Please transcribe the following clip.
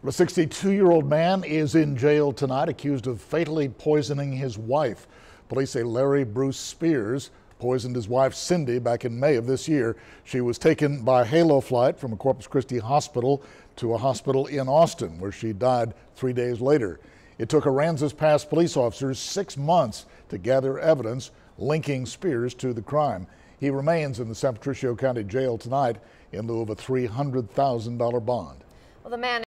A 62-year-old man is in jail tonight accused of fatally poisoning his wife. Police say Larry Bruce Spears poisoned his wife Cindy back in May of this year. She was taken by Halo flight from a Corpus Christi hospital to a hospital in Austin, where she died 3 days later. It took Aransas Pass police officers 6 months to gather evidence linking Spears to the crime. He remains in the San Patricio County Jail tonight in lieu of a $300,000 bond. Well, the man